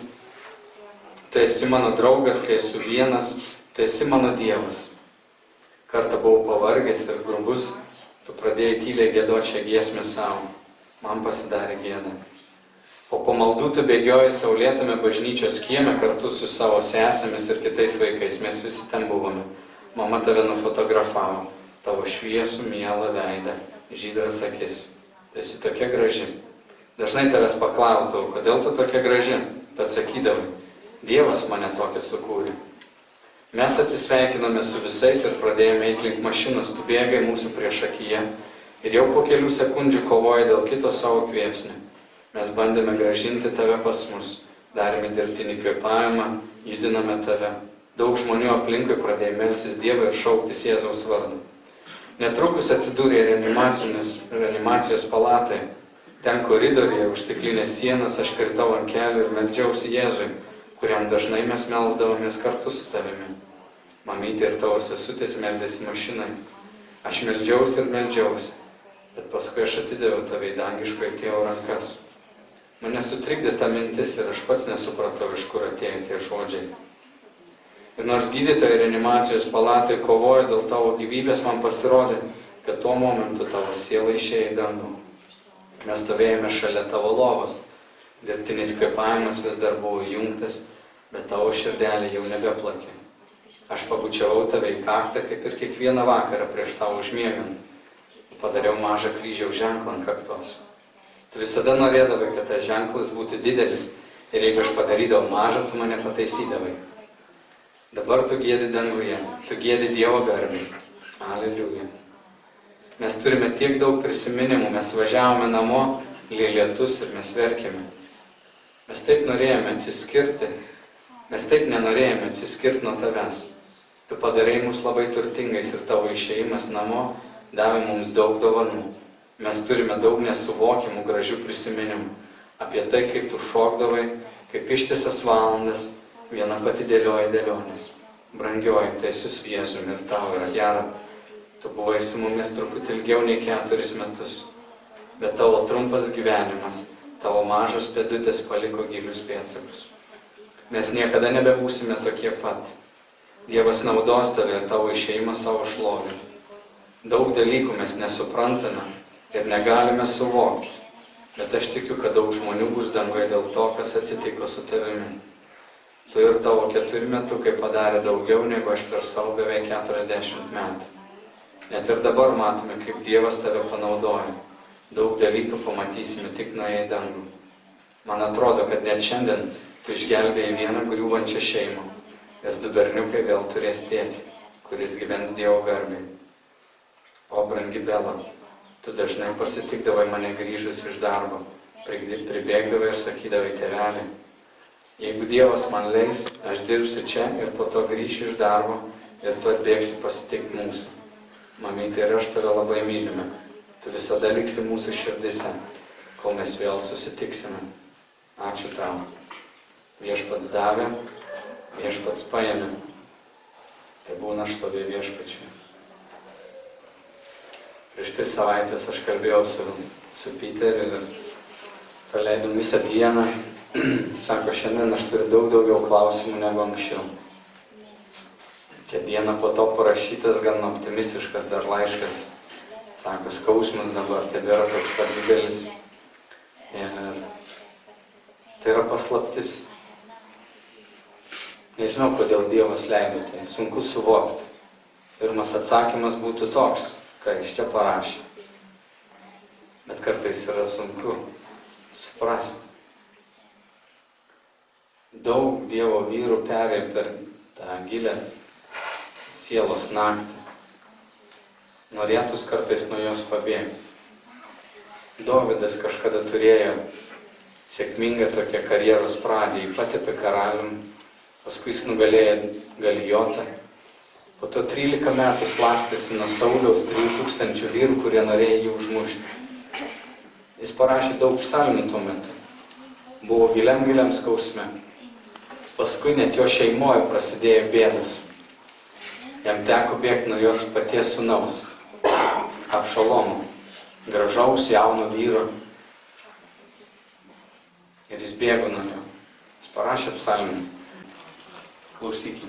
Tu esi mano draugas, kai esu vienas. Tu esi mano Dievas. Kartą buvau pavargęs ir grubus, tu pradėjai tyliai giedoti šią giesmę savo. Man pasidarė gėda. Po pamaldų tu bėgioji saulėtame bažnyčios kieme kartu su savo sesėmis ir kitais vaikais. Mes visi ten buvome. Mama tave nufotografavo. Tavo šviesų, mielą veidą, žydras akis. Tu esi tokia graži. Dažnai tavęs paklausdavau, kodėl tu tokia graži? Tu atsakydavai: Dievas mane tokią sukūrė. Mes atsisveikinome su visais ir pradėjome eiti link mašinos. Tu bėgai mūsų priešakyje ir jau po kelių sekundžių kovoji dėl kito savo kvėpsnio. Mes bandėme grąžinti tave pas mus, darėme dirbtinį kvėpavimą, judiname tave. Daug žmonių aplinkui pradėjo melstis Dievą ir šauktis Jėzaus vardu. Netrukus atsidūrė reanimacijos palatai. Ten koridoriuje už stiklinės sienos aš kritau ant kelių ir meldžiausi Jėzui, kuriam dažnai mes melsdavomės kartu su tavimi. Mamytė ir tavo sesutės meldėsi mašinai. Aš meldžiausi ir meldžiausi, bet paskui aš atidaviau tave į dangiškojo tėvo rankas. Mane sutrikdė ta mintis ir aš pats nesupratau, iš kur atėjo tie žodžiai. Ir nors gydytojai reanimacijos palatai kovojo dėl tavo gyvybės, man pasirodė, kad tuo momentu tavo siela išėjo į dangų. Mes stovėjome šalia tavo lovos. Dirbtinis kvėpavimas vis dar buvo įjungtas, bet tavo širdelė jau nebeplakė. Aš pabučiavau tave į kaktą, kaip ir kiekvieną vakarą prieš tau užmiegant. Padariau mažą kryžiaus ženklą ant kaktos. Tu visada norėdavai, kad tas ženklas būtų didelis, ir jeigu aš padarydavau mažą, tu mane pataisydavai. Dabar tu giedi danguje, tu giedi Dievo garbei. Aleliuja. Mes turime tiek daug prisiminimų, mes važiavome namo, lyja lietus ir mes verkėme. Mes taip norėjome atsiskirti, mes taip nenorėjome atsiskirti nuo tavęs. Tu padarai mus labai turtingais ir tavo išėjimas namo davė mums daug dovanų. Mes turime daug nesuvokimų gražių prisiminimų apie tai, kaip tu šokdavai, kaip ištisas valandas viena pati dėlioji dėlionės. Brangioji, tu esi su Jėzumi ir tau yra gera. Tu buvai su mumis truputį ilgiau nei keturis metus, bet tavo trumpas gyvenimas, tavo mažos pėdutės paliko gilius pėdsakus. Mes niekada nebebūsime tokie pat. Dievas naudos tave ir tavo išėjimą savo šlovę. Daug dalykų mes nesuprantame ir negalime suvokti, bet aš tikiu, kad daug žmonių bus dangoje dėl to, kas atsitiko su tavimi. Tu ir tavo keturi metukai padarė daugiau, negu aš per savo beveik keturiasdešimt metų. Net ir dabar matome, kaip Dievas tave panaudoja. Daug dalykų pamatysime tik nuėję į dangų. Man atrodo, kad net šiandien tu išgelbėjai vieną griūvančią šeimą ir du berniukai vėl turės tėtį, kuris gyvens Dievo garbei. O brangi Bela, tu dažnai pasitikdavai mane grįžus iš darbo, pribėgdavai ir sakydavai: tėvelį, jeigu Dievas man leis, aš dirbsiu čia ir po to grįšiu iš darbo ir tu atbėgsi pasitikti mūsų. Mamytė ir aš tave labai mylime. Tu visada liksi mūsų širdise, kol mes vėl susitiksime. Ačiū tau. Viešpats davė, viešpats paėmė. Tai būna šlovė viešpačiui. Prieš tris savaitės aš kalbėjau su, su Piteriu ir praleidom visą dieną. Sako, šiandien aš turiu daug daugiau klausimų negu anksčiau. Čia dieną po to parašytas gan optimistiškas dar laiškas. Sako, skausmas dabar tebėra toks pat didelis. Ir tai yra paslaptis. Nežinau, kodėl Dievas leido tai. Sunku suvokti. Pirmas atsakymas būtų toks, ką iš čia parašė. Bet kartais yra sunku suprasti. Daug Dievo vyrų perėjo per tą gilę sielos naktį. Norėtus kartais nuo jos pabėgti. Dovydas kažkada turėjo sėkminga tokia karjeros pradžia. Jį patepė karalium, paskui jis nugalėjo Galijotą. Po to trylika metų slapstėsi nuo Sauliaus trijų tūkstančių vyrų, kurie norėjo jį užmušti. Jis parašė daug psalmių tuo metu. Buvo giliam giliam skausme. Paskui net jo šeimoje prasidėjo bėdos. Jam teko bėgti nuo jos paties sūnaus, Abšalomo, gražaus jauno vyro. Ir jis bėgo nuo jo. Jis parašė psalmę. Klausykime.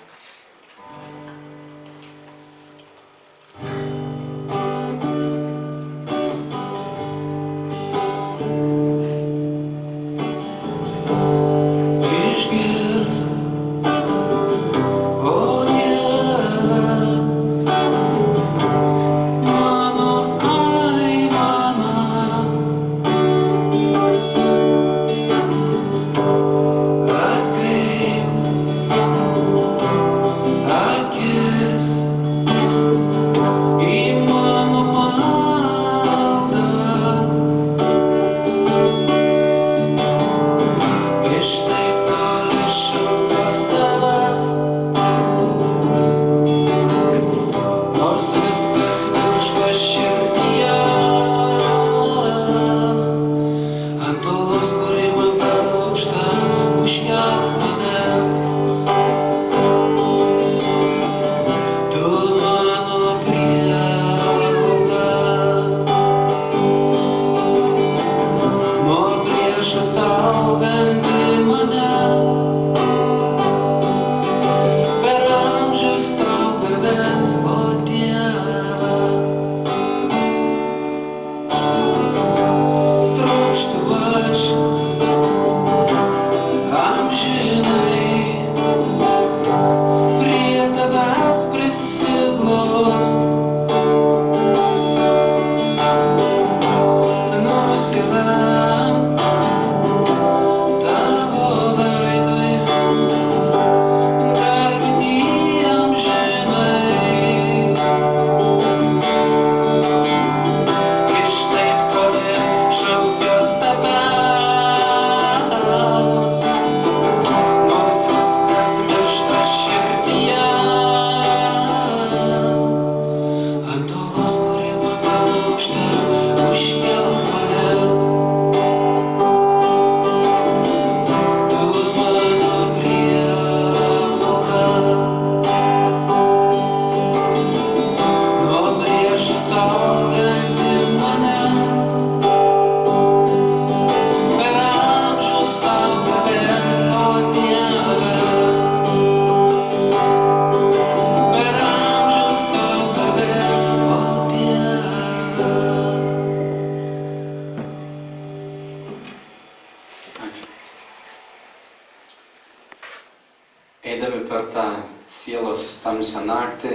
Eidami per tą sielos tamsią naktį,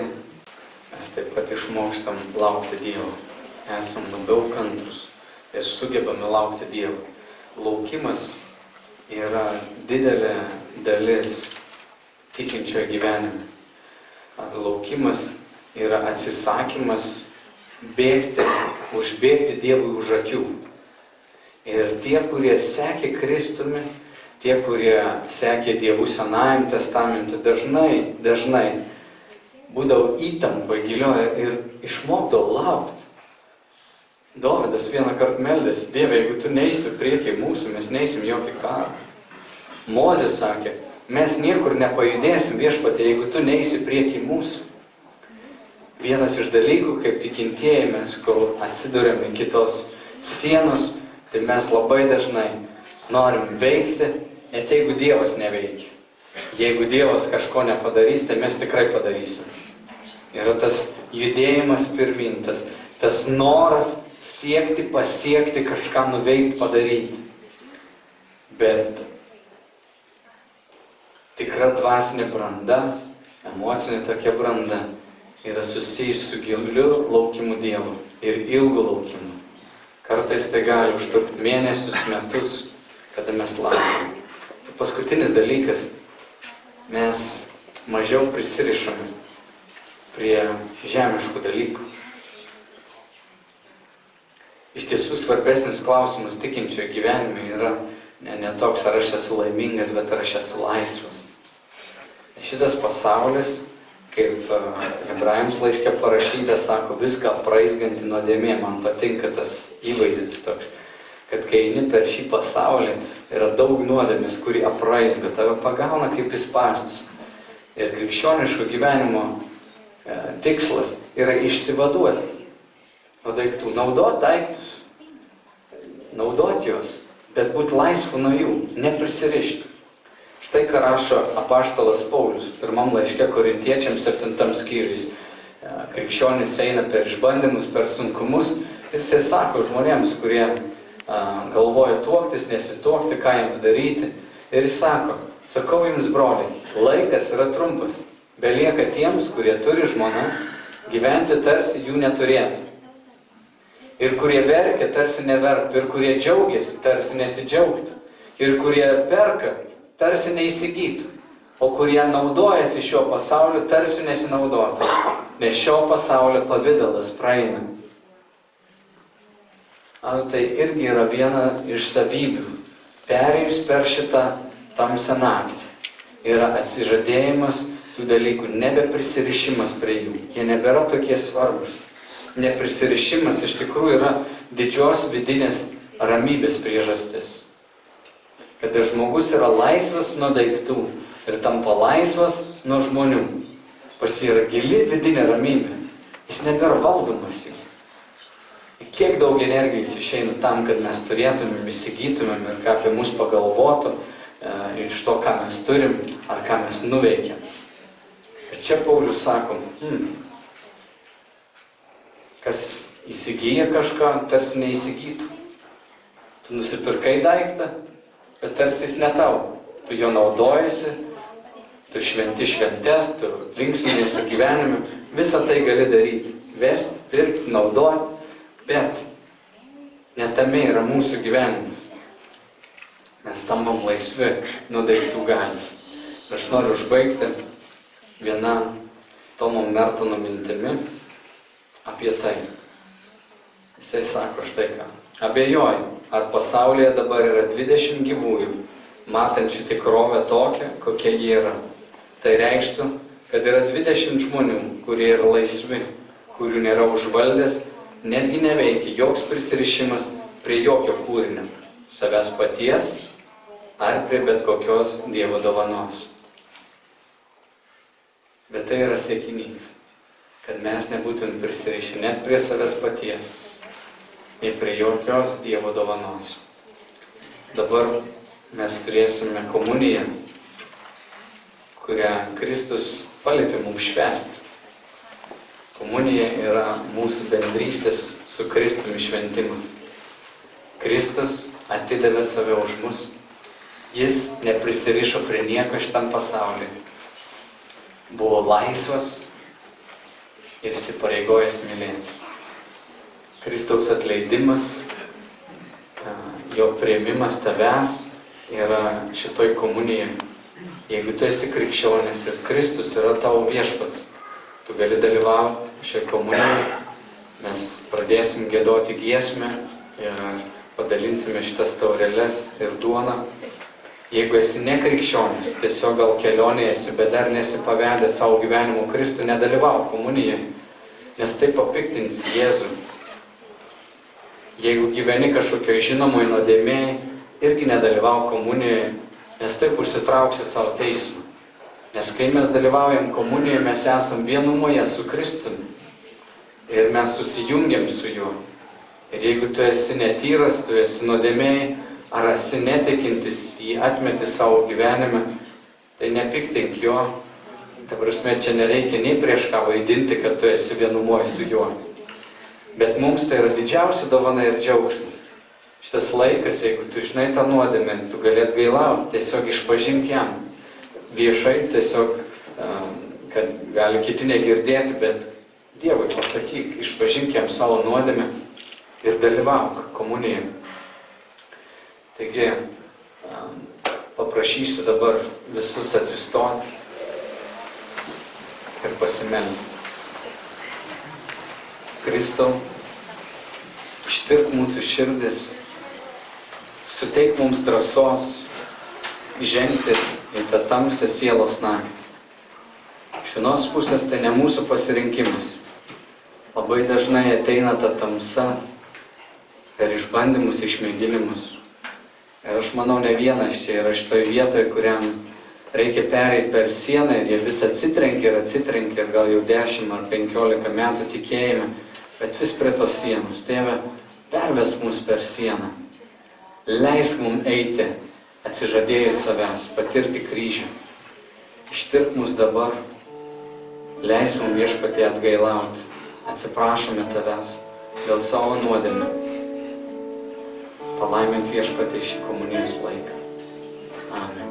mes taip pat išmokstam laukti Dievo. Esam labiau kantrus ir sugebame laukti Dievo. Laukimas yra didelė dalis tikinčiojo gyvenime. Laukimas yra atsisakymas bėgti, užbėgti Dievui už akių. Ir tie, kurie sekė Kristumi, tie, kurie sekė Dievų Senajam testamente, dažnai, dažnai būdavo įtampa gilioje ir išmokdavo laukti. Dovydas vieną kartą meldėsi: Dieve, jeigu tu neisi priekiai mūsų, mes neisim jokį karą. Mozė sakė: mes niekur nepajudėsim, Viešpatie, jeigu tu neisi priekiai mūsų. Vienas iš dalykų, kaip tikintieji, mes, kol atsidurėm į kitos sienos, tai mes labai dažnai norim veikti, net jeigu Dievas neveikia. Jeigu Dievas kažko nepadarys, tai mes tikrai padarysim. Yra tas judėjimas pirmin, tas, tas noras siekti, pasiekti, kažką nuveikti, padaryti. Bet tikra dvasinė branda, emocinė tokia branda, yra susijęs su giliu laukimu Dievu ir ilgu laukimu. Kartais tai gali užtrukti mėnesius, metus, kada mes laukiame. Paskutinis dalykas, mes mažiau prisirišame prie žemiškų dalykų. Iš tiesų svarbesnis klausimas tikinčiojo gyvenime yra Ne, ne toks, ar aš esu laimingas, bet ar aš esu laisvas. Šitas pasaulis, kaip Hebrajams laiške parašyta, sako, viską apraizganti nuodėmė. Man patinka tas įvaizdis toks, kad kai eini per šį pasaulį, yra daug nuodėmės, kuri apraizga, tave pagauna kaip į spąstus. Ir krikščioniško gyvenimo e, tikslas yra išsivaduoti nuo daiktų, naudoti daiktus, naudoti juos, bet būti laisvu nuo jų, neprisirišti. Štai ką rašo apaštalas Paulius pirmam laiške Korintiečiams septintam skyrius. Krikščionys eina per išbandymus, per sunkumus ir jisai sako žmonėms, kurie a, galvoja tuoktis, nesituokti, ką jiems daryti. Ir jis sako, sakau jums broliai, laikas yra trumpas. Belieka tiems, kurie turi žmonas, gyventi tarsi jų neturėtų. Ir kurie verkia, tarsi neverktų. Ir kurie džiaugiasi, tarsi nesidžiaugtų. Ir kurie perka, tarsi neįsigytų. O kurie naudojasi šiuo pasauliu, tarsi nesinaudotų. Nes šio pasaulio pavidalas praeina. Ar tai irgi yra viena iš savybių. Perėjus per šitą tamsią naktį. Yra atsižadėjimas tų dalykų, nebeprisirišimas prie jų. Jie nebėra tokie svarbus. Neprisirišimas iš tikrųjų yra didžios vidinės ramybės priežastis. Kada žmogus yra laisvas nuo daiktų ir tampa laisvas nuo žmonių. Pas jį yra gili vidinė ramybė. Jis nebėra valdomas jų. Kiek daug energijos išeina tam, kad mes turėtumėm, įsigytumėm ir ką apie mus pagalvotų, e, iš to, ką mes turim, ar ką mes nuveikėm. Ir čia Paulius sako, hmm, kas įsigyja kažką, tarsi neįsigytų. Tu nusipirkai daiktą, bet tarsi jis ne tau. Tu jo naudojasi, tu šventi šventes, tu linksminėsi gyvenime. Visą tai gali daryti. Vesti, pirkti, naudoti. Bet ne tame yra mūsų gyvenimas. Mes tampam laisvi nuo daiktų galios. Aš noriu užbaigti vieną Tomo Mertono mintimi apie tai. Jisai sako štai ką. Abejoju, ar pasaulyje dabar yra dvidešimt gyvųjų, matančių tikrovę tokią, kokia jie yra. Tai reikštų, kad yra dvidešimt žmonių, kurie yra laisvi, kurių nėra užvaldęs, netgi neveikia joks prisirišimas prie jokio kūrinio, savęs paties ar prie bet kokios Dievo dovanos. Bet tai yra siekinys, kad mes nebūtum prisirišę net prie savęs paties, nei prie jokios Dievo dovanos. Dabar mes turėsime komuniją, kurią Kristus paliepė mums švęsti. Komunija yra mūsų bendrystės su Kristumi šventimas. Kristus atidavė save už mus. Jis neprisirišo prie nieko šitam pasaulyje. Buvo laisvas ir įsipareigojęs mylėti. Kristaus atleidimas, jo priėmimas tavęs yra šitoj komunijoje. Jeigu tu esi krikščionis ir Kristus yra tavo viešpats, tu gali dalyvauti šioje komunijoje. Mes pradėsim giedoti giesmę ir padalinsime šitas taureles ir duoną. Jeigu esi nekrikščionis, tiesiog gal kelionėje esi, bet dar nesi pavedęs savo gyvenimo Kristų, nedalyvau komunijoje, nes tai papiktins Jėzų. Jeigu gyveni kažkokioje žinomoje nuodėmėje, irgi nedalyvau komunijoje, nes taip užsitrauksit savo teismą. Nes kai mes dalyvaujam komunijoje, mes esam vienumoje su Kristumi. Ir mes susijungiam su juo. Ir jeigu tu esi netyras, tu esi nuodėmėjai, ar esi netikintis, jį atmeti savo gyvenime, tai nepiktink jo. Ta prasme, čia nereikia nei prieš ką vaidinti, kad tu esi vienumoje su juo. Bet mums tai yra didžiausia dovana ir džiaugsmas. Šitas laikas, jeigu tu žinai tą nuodėmę, tu gali atgailauti, tiesiog išpažink jam. Viešai tiesiog, kad gali kiti negirdėti, bet Dievui pasakyk, išpažink jam savo nuodėmę ir dalyvauk komunijoje. Taigi, paprašysiu dabar visus atsistoti ir pasimelsti. Kristau, ištirk mūsų širdis, suteik mums drąsos žengti į tą tamsią sielos naktį. Iš vienos pusės tai ne mūsų pasirinkimas. Labai dažnai ateina ta tamsa per išbandymus, išmėginimus. Ir aš manau, ne vienas čia yra šitoje vietoje, kuriam reikia pereiti per sieną ir jie vis atsitrenkia ir atsitrenkia, gal jau dešimt ar penkiolika metų tikėjime, bet vis prie tos sienos. Tėve, pervesk mus per sieną. Leisk mums eiti, atsižadėjus savęs, patirti kryžių. Ištirp mus dabar. Leisk mums Viešpatie atgailauti. Atsiprašome tavęs dėl savo nuodėmių. Palaimink Viešpatie šį komunijos laiką. Amen.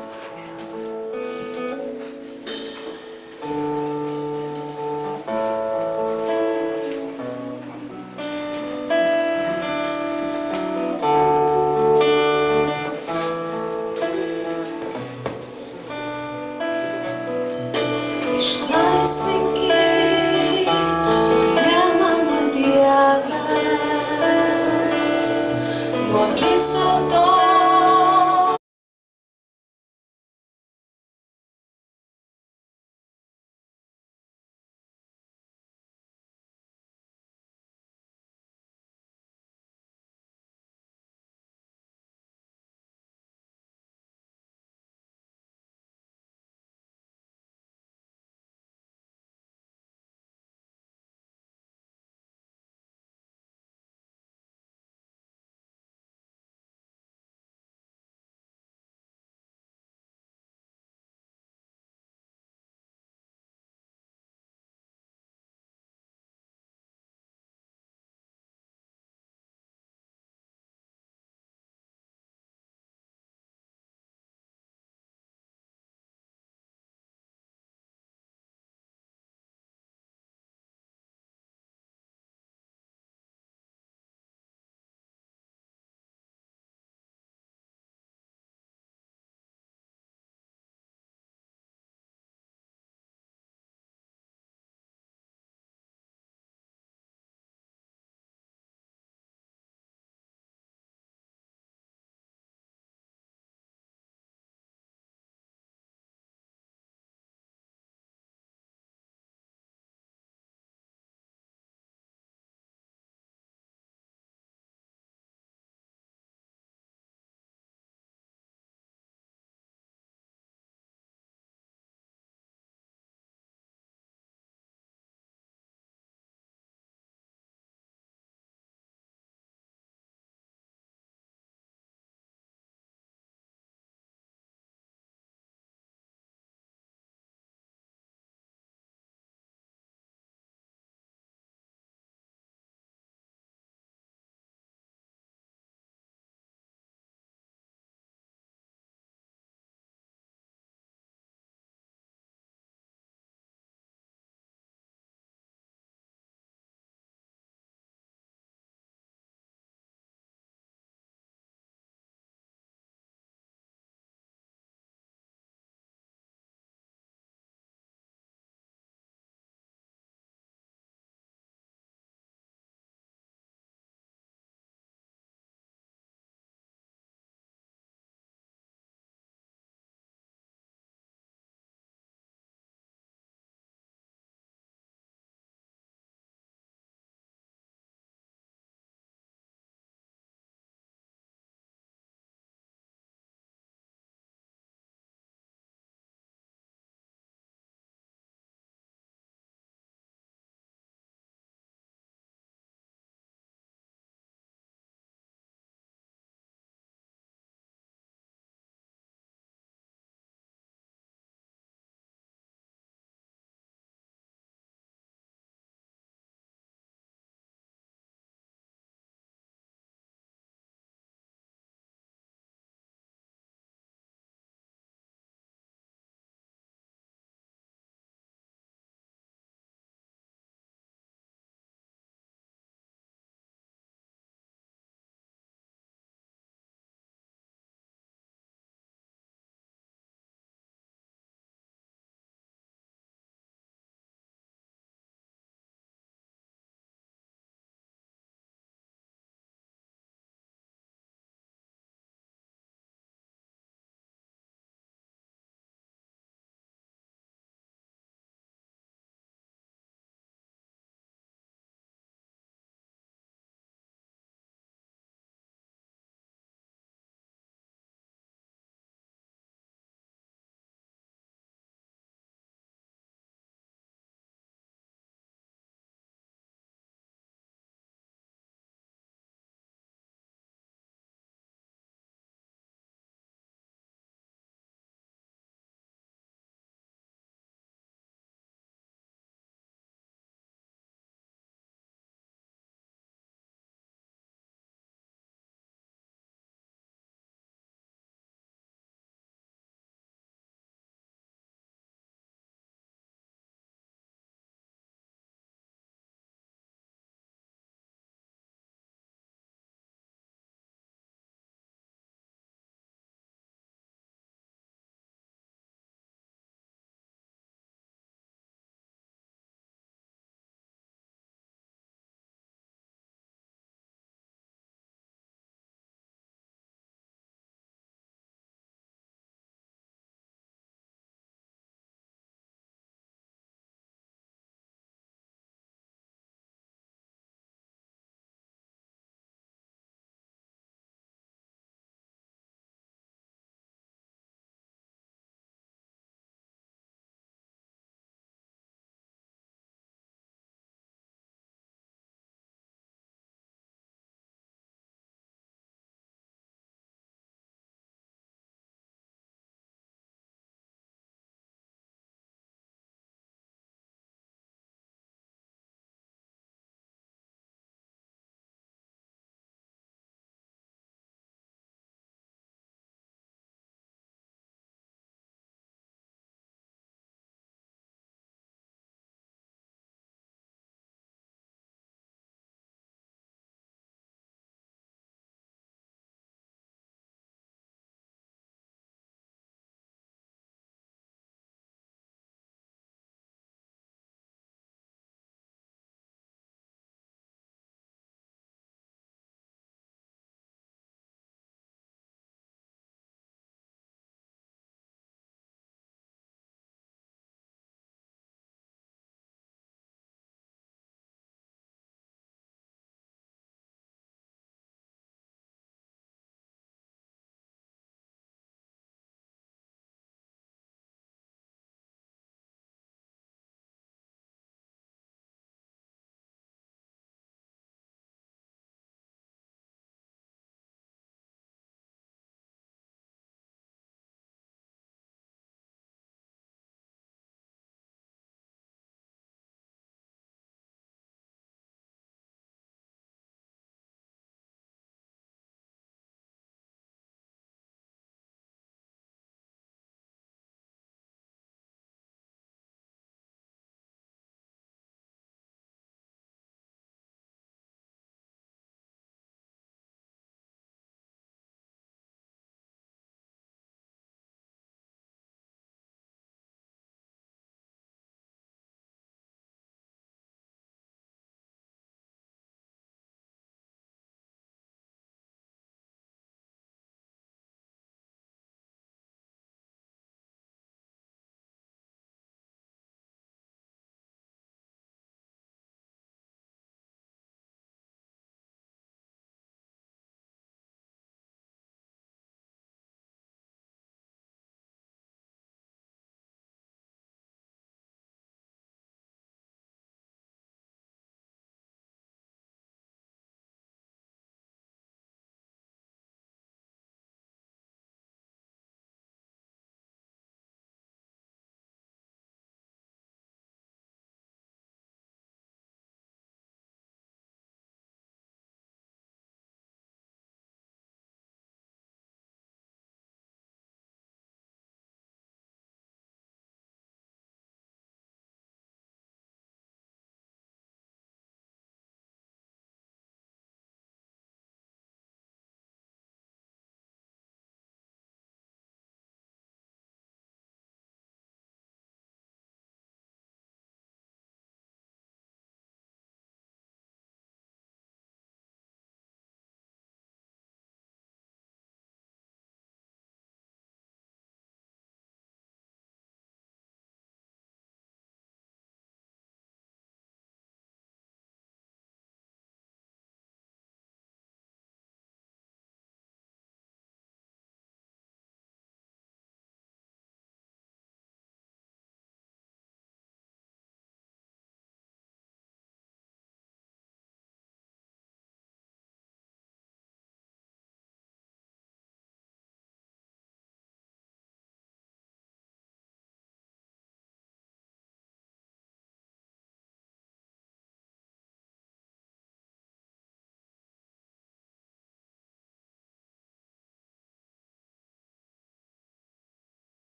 Viso to